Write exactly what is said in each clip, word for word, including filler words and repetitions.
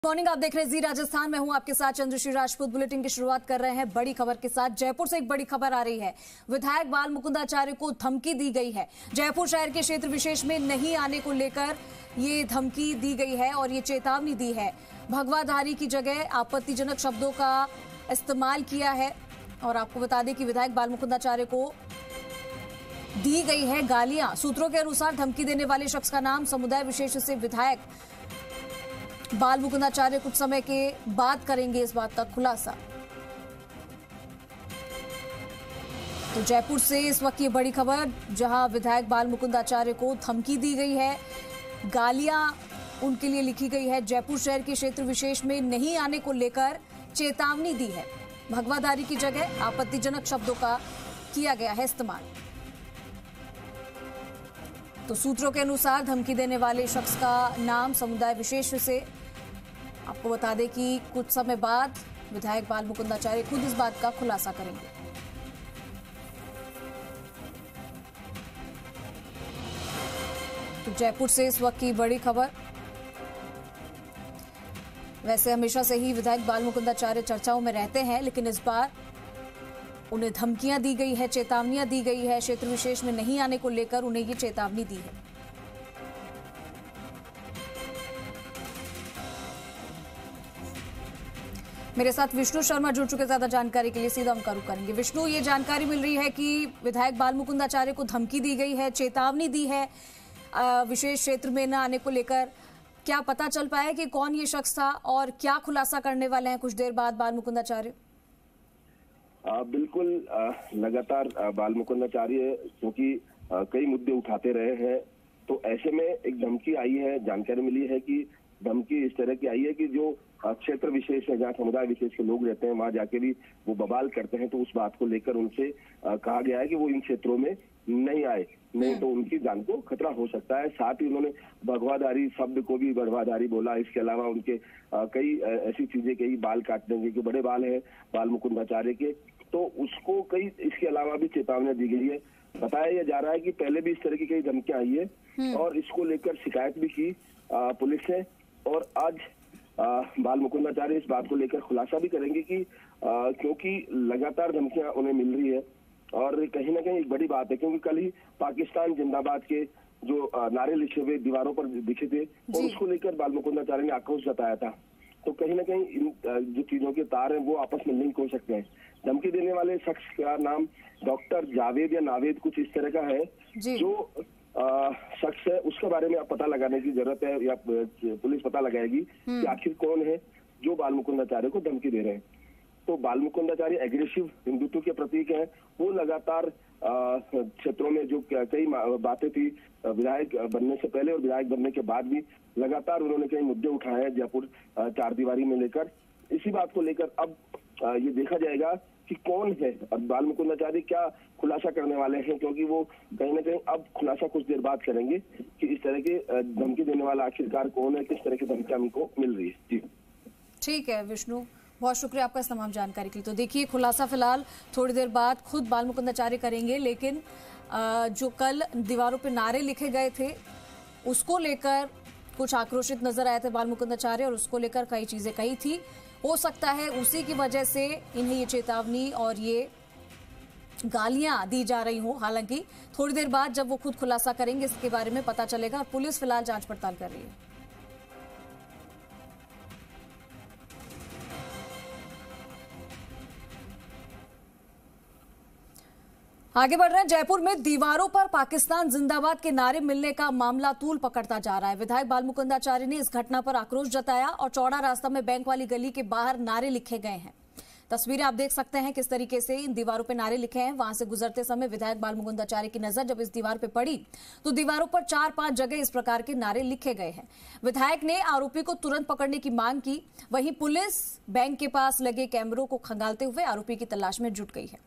Morning, आप देख रहे हैं जी राजस्थान। मैं हूं आपके साथ चंद्रश्री राजपूत। बुलेटिन की शुरुआत कर रहे हैं बड़ी खबर के साथ। जयपुर से एक बड़ी खबर आ रही है। विधायक बाल मुकुंदाचार्य को धमकी दी गई है। जयपुर शहर के क्षेत्र विशेष में नहीं आने को लेकर ये धमकी दी गई है और ये चेतावनी दी है। भगवाधारी की जगह आपत्तिजनक शब्दों का इस्तेमाल किया है। और आपको बता दें कि विधायक बाल मुकुंदाचार्य को दी गई है गालियां। सूत्रों के अनुसार धमकी देने वाले शख्स का नाम समुदाय विशेष से विधायक बाल मुकुंदाचार्य कुछ समय के बाद करेंगे इस बात का खुलासा। तो जयपुर से इस वक्त ये बड़ी खबर, जहां विधायक बाल मुकुंदाचार्य को धमकी दी गई है, गालियां उनके लिए लिखी गई है। जयपुर शहर के क्षेत्र विशेष में नहीं आने को लेकर चेतावनी दी है। भगवाधारी की जगह आपत्तिजनक शब्दों का किया गया है इस्तेमाल। तो सूत्रों के अनुसार धमकी देने वाले शख्स का नाम समुदाय विशेष से। आपको बता दें कि कुछ समय बाद विधायक बाल मुकुंदाचार्य खुद इस बात का खुलासा करेंगे। तो जयपुर से इस वक्त की बड़ी खबर। वैसे हमेशा से ही विधायक बाल मुकुंदाचार्य चर्चाओं में रहते हैं, लेकिन इस बार उन्हें धमकियां दी गई है, चेतावनियां दी गई है। क्षेत्र विशेष में नहीं आने को लेकर उन्हें ये चेतावनी दी है। मेरे साथ विष्णु शर्मा जुड़ चुके, ज्यादा जानकारी के लिए सीधा हम रुख करेंगे। विष्णु, ये जानकारी मिल रही है कि विधायक बाल मुकुंदाचार्य को धमकी दी गई है, चेतावनी दी है विशेष क्षेत्र में न आने को लेकर। क्या पता चल पाया कि कौन ये शख्स था और क्या खुलासा करने वाले हैं कुछ देर बाद बाल मुकुंदाचार्य? आ, बिल्कुल आ, लगातार बाल मुकुंदाचार्य क्योंकि कई मुद्दे उठाते रहे हैं, तो ऐसे में एक धमकी आई है। जानकारी मिली है कि धमकी इस तरह की आई है कि जो क्षेत्र विशेष है, जहाँ समुदाय विशेष के लोग रहते हैं, वहां जाके भी वो बवाल करते हैं। तो उस बात को लेकर उनसे आ, कहा गया है कि वो इन क्षेत्रों में नहीं आए, नहीं तो उनकी जान को खतरा हो सकता है। साथ ही उन्होंने भगवाधारी शब्द को भी भगवाधारी बोला। इसके अलावा उनके आ, कई आ, ऐसी चीजें कही, बाल काटने के, जो बड़े बाल है बाल मुकुंदाचार्य के, तो उसको कई इसके अलावा भी चेतावनी दी गई है। बताया जा रहा है कि पहले भी इस तरह की कई धमकियां आई है और इसको लेकर शिकायत भी की आ, पुलिस से। और आज आ, बाल मुकुंदाचार्य इस बात को लेकर खुलासा भी करेंगे कि आ, क्योंकि लगातार धमकियां उन्हें मिल रही है और कहीं ना कहीं एक बड़ी बात है, क्योंकि कल ही पाकिस्तान जिंदाबाद के जो आ, नारे लिखे हुए दीवारों पर दिखे थे और उसको लेकर बाल मुकुंदाचार्य ने आक्रोश जताया था। तो कहीं ना कहीं इन जो चीजों के तार हैं वो आपस में लिंक हो सकते हैं। धमकी देने वाले शख्स का नाम डॉक्टर जावेद या नावेद कुछ इस तरह का है। जो शख्स है उसके बारे में आप पता लगाने की जरूरत है, या पुलिस पता लगाएगी कि आखिर कौन है जो बाल मुकुंदाचार्य को धमकी दे रहे हैं। तो बाल मुकुंदाचार्य एग्रेसिव हिंदुत्व के प्रतीक है। वो लगातार क्षेत्रों में जो कई बातें थी विधायक बनने से पहले और विधायक बनने के बाद भी लगातार उन्होंने कई मुद्दे उठाए हैं जयपुर चार दीवारी में लेकर। इसी बात को लेकर अब ये देखा जाएगा कि कौन है और बाल मुकुंदाचार्य क्या खुलासा करने वाले हैं, क्योंकि वो कहीं ना कहीं अब खुलासा कुछ देर बाद करेंगे कि इस तरह के धमकी देने वाला आखिरकार कौन है, किस तरह की धमकियां उनको मिल रही है। जी ठीक है विष्णु, बहुत शुक्रिया आपका इस तमाम जानकारी के लिए। तो देखिए, खुलासा फिलहाल थोड़ी देर बाद खुद बाल मुकुंदाचार्य करेंगे, लेकिन जो कल दीवारों पर नारे लिखे गए थे उसको लेकर कुछ आक्रोशित नजर आए थे बाल मुकुंदाचार्य और उसको लेकर कई चीजें कही थी। हो सकता है उसी की वजह से इन्हें ये चेतावनी और ये गालियां दी जा रही हो। हालांकि थोड़ी देर बाद जब वो खुद खुलासा करेंगे इसके बारे में पता चलेगा और पुलिस फिलहाल जांच पड़ताल कर रही है। आगे बढ़ रहे हैं। जयपुर में दीवारों पर पाकिस्तान जिंदाबाद के नारे मिलने का मामला तूल पकड़ता जा रहा है। विधायक बाल मुकुंदाचार्य ने इस घटना पर आक्रोश जताया और चौड़ा रास्ता में बैंक वाली गली के बाहर नारे लिखे गए हैं। तस्वीरें आप देख सकते हैं किस तरीके से इन दीवारों पर नारे लिखे हैं। वहां से गुजरते समय विधायक बाल मुकुंदाचार्य की नजर जब इस दीवार पर पड़ी तो दीवारों पर चार पांच जगह इस प्रकार के नारे लिखे गए हैं। विधायक ने आरोपी को तुरंत पकड़ने की मांग की। वहीं पुलिस बैंक के पास लगे कैमरों को खंगालते हुए आरोपी की तलाश में जुट गई है।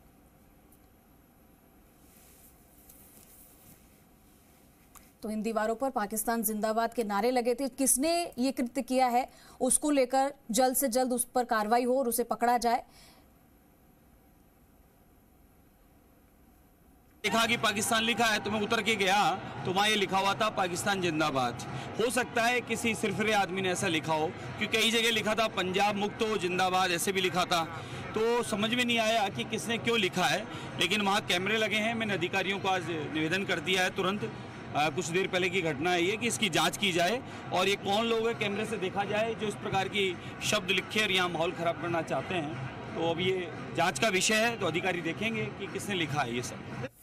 तो इन दीवारों पर पाकिस्तान जिंदाबाद के नारे लगे थे। किसने ये कृत्य किया है उसको लेकर जल्द से जल्द उस पर कार्रवाई हो और उसे पकड़ा जाए। देखा कि पाकिस्तान लिखा है तो मैं उतर के गया तो वहाँ ये लिखा हुआ था पाकिस्तान जिंदाबाद। हो सकता है किसी सिरफिरे आदमी ने ऐसा लिखा हो, क्योंकि कई जगह लिखा था पंजाब मुक्त हो जिंदाबाद, ऐसे भी लिखा था। तो समझ में नहीं आया कि किसने क्यों लिखा है, लेकिन वहाँ कैमरे लगे हैं। मैंने अधिकारियों को आज निवेदन कर दिया है तुरंत। आ, कुछ देर पहले की घटना है ये, कि इसकी जांच की जाए और ये कौन लोग हैं कैमरे से देखा जाए जो इस प्रकार की शब्द लिखे और यहाँ माहौल ख़राब करना चाहते हैं। तो अब ये जांच का विषय है, तो अधिकारी देखेंगे कि किसने लिखा है ये सब।